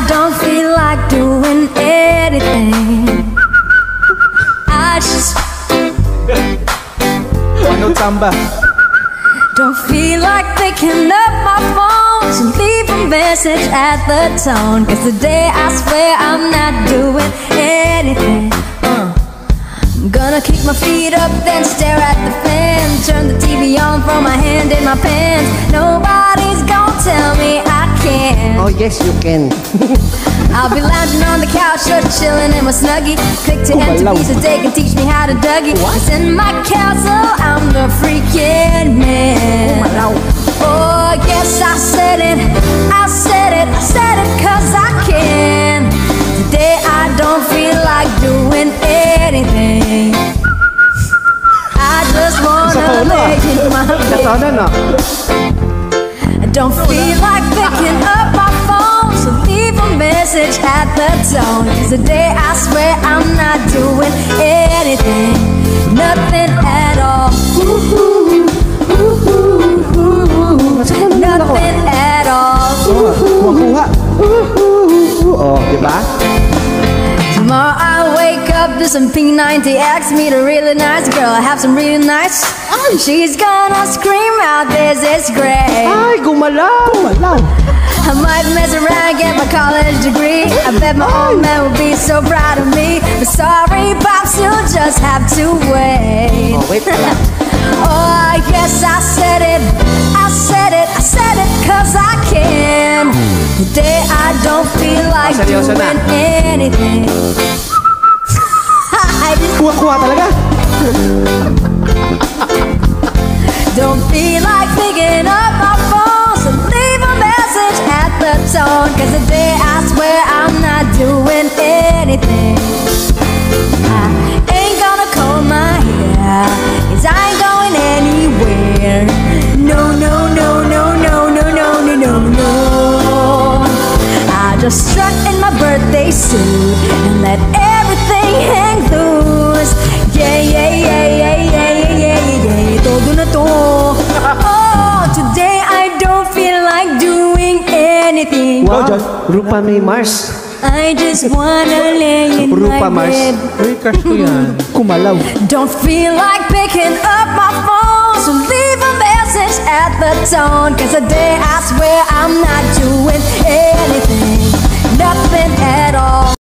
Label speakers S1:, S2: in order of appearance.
S1: don't feel like doing anything. I just don't feel like picking up my phone to leave a message at the tone. 'Cause today I swear I'm not doing anything. I'm gonna kick my feet up, then stare at the fan. Turn the TV on, throw my hand in my pants. Nobody's gonna tell me I can't.
S2: Oh yes, you can.
S1: I'll be lounging on the couch, just chilling in my snuggie. Click to MTV so they can teach me how to Dougie. 'Cause in my castle, I'm the freaking man. Oh yes, I said it, I said it, I said it 'cause I can. Today I don't feel like doing anything. I just wanna lay in my bed. I don't feel like picking up my phone, so leave a message at the tone. 'Cause today I swear I'm not doing anything, nothing at all. Nothing at all.
S2: Oh, diba?
S1: Tomorrow I wake up to some P90X, meet a really nice girl, I have some really nice. She's gonna scream out, this is great.
S2: Ay, gumalaw.
S1: I might mess around, get my college degree. I bet my old man will be so proud of me. But sorry, Pops, you'll just have to wait.
S2: Oh, wait pala.
S1: Oh, yes, I said it, I said it, I said it 'cause I can. Today I don't feel like doing anything. I just
S2: Kuha talaga.
S1: don't feel like picking up my phone, so leave a message at the tone. 'Cause today I swear I'm not doing anything. I ain't gonna comb my hair, 'cause I ain't going anywhere. No, no, no, no, no, no, no, no, no, no. I just strut in my birthday suit and let everything hang loose. Yeah, yeah, yeah, yeah, yeah, yeah, yeah, yeah. Todo na to. Oh, today I don't feel like doing anything.
S2: Wow, Rupa May Mars.
S1: I just wanna lay in my
S2: Rupa Mars.
S1: bed.
S3: Uy, crush ko yan.
S2: Kumalaw.
S1: Don't feel like picking up my phone, so leave a message at the tone. 'Cause today I swear I'm not doing anything, nothing at all.